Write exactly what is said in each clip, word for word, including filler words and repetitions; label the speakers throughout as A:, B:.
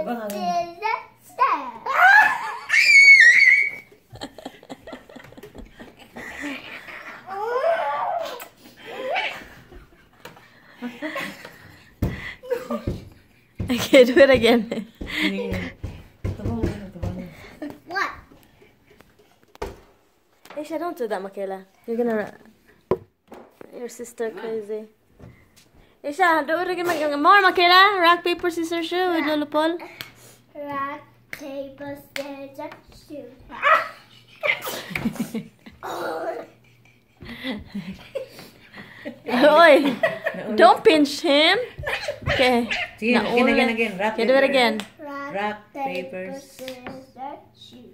A: Okay, do it again.
B: What?
A: Aisha, don't do that, Michaela. You're gonna... Your sister crazy. Aisha, do it again. More, Michaela. Rock, paper, scissors, shoot with Lolo Paul.
B: Rock, paper, scissors, shoot.
A: Oi! Don't pinch him. Okay.
C: See,
A: Now,
C: again,
A: all
C: again,
A: the-
C: again. Rock,
A: Okay, do it
C: paper.
A: again.
B: Rock,
C: Rock,
B: paper,
C: paper,
B: scissors, shoot.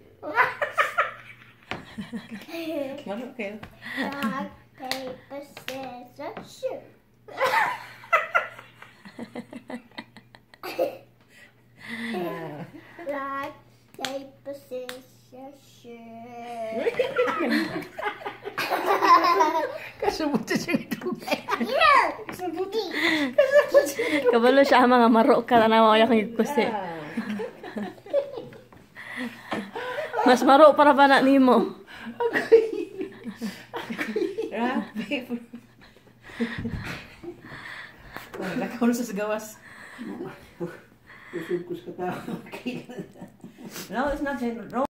C: Well, okay.
B: Rock, paper, scissors, shoot.
C: Ah.
B: Rock, paper, scissors, shoot.
C: Kasubot siya nito.
A: Kabalo siya ang mga maro ka na naman kang ikusi. Mas maro para ba na nimo?
C: Rock, paper. Lakaw na sa gawas. No, it's not.